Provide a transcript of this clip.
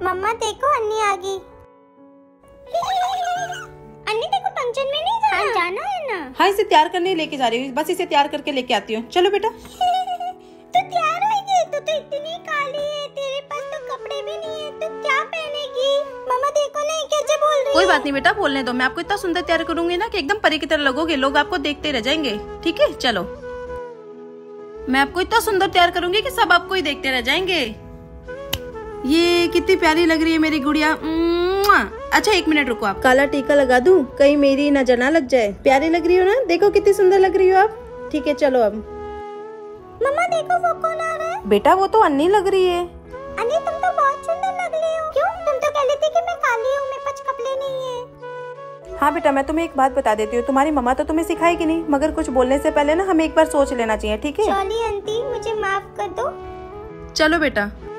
मम्मा देखो अन्नी आ गई। अन्नी देखो फंक्शन में नहीं जाना? हाँ, जाना है ना। हाँ, इसे तैयार करने लेके जा रही हूँ, बस इसे तैयार करके लेके आती हूँ। चलो बेटा। तू तैयार होगी? तू तो इतनी काली है, तेरे पास तो कपड़े भी नहीं है, तू क्या पहनेगी? मम्मा देखो ना कैसे बोल रही है। कोई बात नहीं बेटा, बोलने दो। मैं आपको इतना सुंदर तैयार करूंगी ना कि एकदम परी की तरह लगोगे, लोग आपको देखते रह जाएंगे। ठीक है, चलो। मैं आपको इतना सुंदर तैयार करूंगी कि सब आपको ही देखते रह जाएंगे। ये कितनी प्यारी लग रही है मेरी गुड़िया। अच्छा, 1 मिनट रुको। आप काला टीका लगा दूं, कहीं मेरी नजर ना लग जाए। प्यारी लग रही हो ना? देखो कितनी सुंदर लग रही हो आप। ठीक है, चलो अब। मम्मा देखो वो कौन आ रहा है? बेटा वो तो अन्नी लग रही है। अन्नी तुम तो बहुत सुंदर लग रही हो। क्यों? तुम तो कह रही थी कि मैं काली हूँ, मेरे पास कपड़े नहीं है। हाँ बेटा, मैं तुम्हें एक बात बता देती हूँ, तुम्हारी मम्मा तो तुम्हें सिखाएगी नहीं, मगर कुछ बोलने से पहले ना हमें एक बार सोच लेना चाहिए। ठीक है? सॉरी आंटी, मुझे माफ कर दो। चलो बेटा।